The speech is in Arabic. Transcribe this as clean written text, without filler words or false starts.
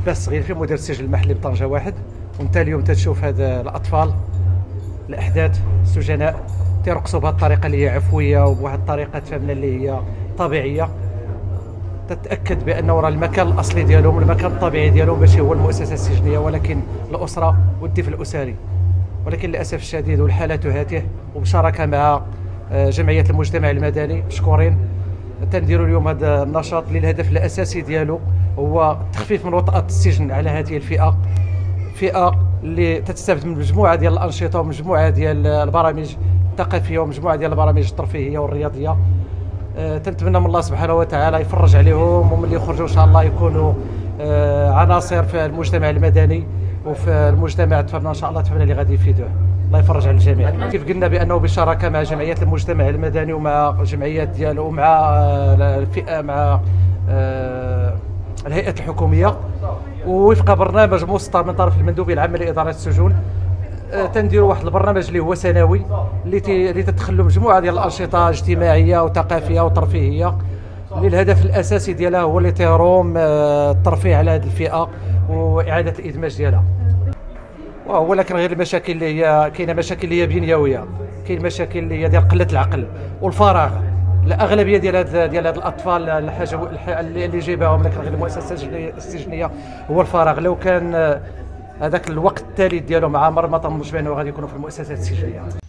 عباس الصغيرفي مدير السجن المحلي بطنجة واحد. وانت اليوم تشوف هاد الاطفال الاحداث السجناء تيرقصوا بهذه الطريقه اللي هي عفويه وبواحد الطريقه تفهمنا اللي هي طبيعيه، تتاكد بان راه المكان الاصلي ديالهم والمكان الطبيعي ديالهم ماشي هو المؤسسه السجنيه ولكن الاسره والدفء الاسري. ولكن للاسف الشديد والحاله هاته وبشراكه مع جمعيه المجتمع المدني مشكورين تنديروا اليوم هذا النشاط اللي الهدف الاساسي ديالو هو تخفيف من وطأة السجن على هذه فئه اللي تستفد من مجموعه ديال الانشطه ومجموعه ديال البرامج الثقافيه ومجموعه ديال البرامج الترفيهيه والرياضيه. تنتمنى من الله سبحانه وتعالى يفرج عليهم وملي يخرجوا ان شاء الله يكونوا عناصر في المجتمع المدني وفي المجتمع تفهمنا ان شاء الله تفهمنا اللي غادي يفيدوه. الله يفرج على الجميع. كيف قلنا بانه بشراكه مع جمعيه المجتمع المدني ومع الجمعيات ديالو ومع الفئه مع الهيئات الحكوميه ووفق برنامج مسطر من طرف المندوبيه العامه لاداره السجون تنديروا واحد البرنامج اللي هو سنوي اللي تدخلوا مجموعه ديال الانشطه اجتماعيه وثقافيه وترفيهيه اللي الهدف الاساسي ديالها هو اللي تيروم الترفيه على هذه الفئه واعاده الادماج ديالها. ولكن غير المشاكل اللي هي كاينه مشاكل اللي هي بنيويه، كاين مشاكل اللي هي ديال قله العقل والفراغ. الاغلبيه ديال هاد الاطفال الحاجه اللي جايباهم لكن غير المؤسسه السجنيه هو الفراغ. لو كان هذاك الوقت الثالث ديالهم مع مرمطه مش بانه غادي يكونوا في المؤسسات السجنيه.